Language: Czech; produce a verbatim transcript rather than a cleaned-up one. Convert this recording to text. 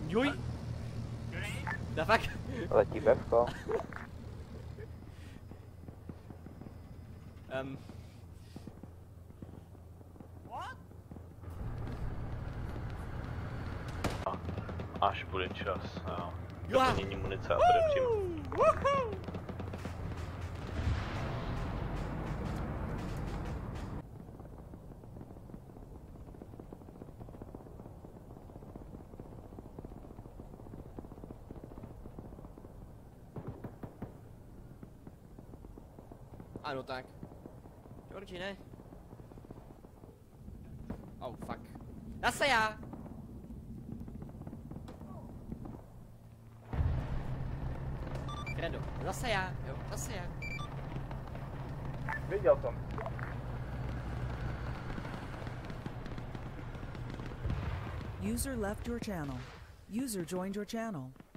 Juj! Da fakt. Letí bevko. um. Až bude čas a Jo. doplnění munice a bude přímo. Ano tak. Georgi, ne? Oh fuck. Zase já! Kredo, zase já, jo, zase já. Viděl jsem. User left your channel. User joined your channel.